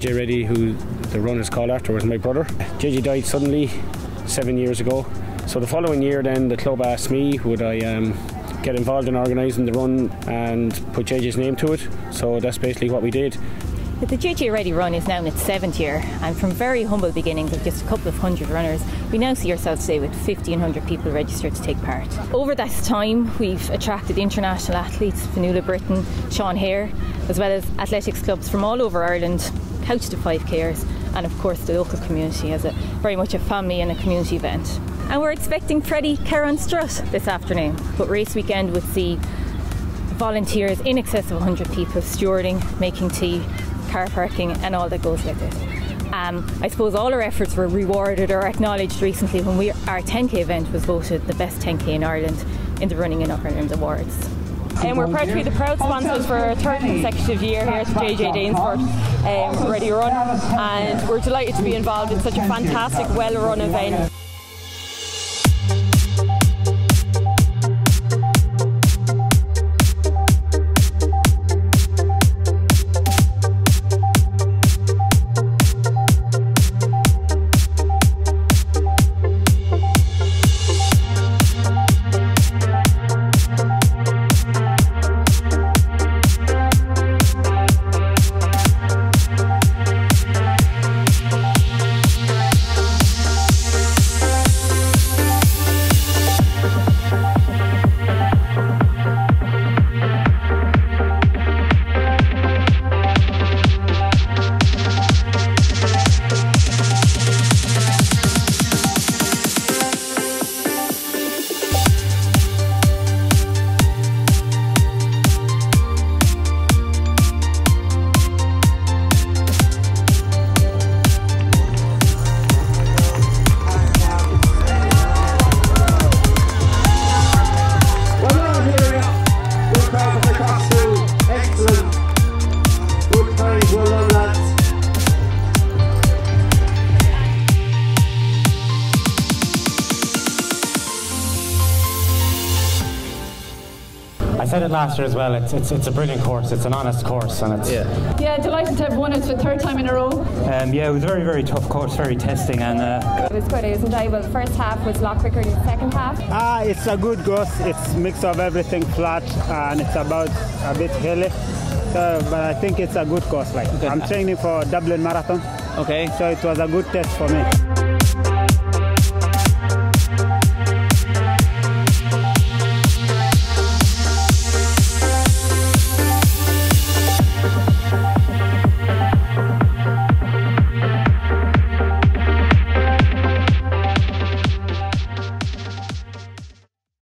JJ Reddy, who the run is called after, was my brother. JJ died suddenly 7 years ago. So the following year then the club asked me would I get involved in organising the run and put JJ's name to it. So that's basically what we did. The JJ Reddy Run is now in its 7th year, and from very humble beginnings of just a couple of hundred runners, we now see ourselves today with 1,500 people registered to take part. Over that time, we've attracted international athletes, Fionnuala Britton, Sean Hare, as well as athletics clubs from all over Ireland, couch to 5Kers, and of course the local community as very much a family and a community event. And we're expecting Freddie Kerr on Strut this afternoon, but race weekend would see volunteers in excess of 100 people stewarding, making tea, car parking and all that goes with it. I suppose all our efforts were rewarded or acknowledged recently when our 10k event was voted the best 10k in Ireland in the Running in Ireland Awards. And we're proud to be the proud sponsors for our 3rd consecutive year here at the JJ Danesfort Reddy Run, and we're delighted to be involved in such a fantastic, well-run event. I said it last year as well, it's a brilliant course, it's an honest course, and it's... Yeah, delighted to have won it for the 3rd time in a row. Yeah, it was a very, very tough course, very testing, and... It was good, it was enjoyable. The first half was a lot quicker than the second half. It's a good course, it's a mix of everything flat, and it's about a bit hilly. But I think it's a good course. I'm training for Dublin Marathon. Okay. So it was a good test for me.